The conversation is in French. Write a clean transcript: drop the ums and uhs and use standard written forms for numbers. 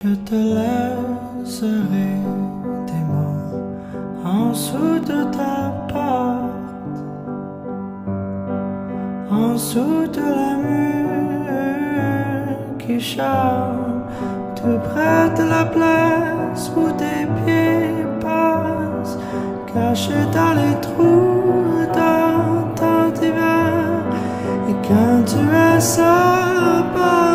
Je te laisserai des mots en dessous de ta porte, en dessous de la mur qui chante, tout près de la place où tes pieds passent, cachés dans les trous dans ton divan. Et quand tu es seul,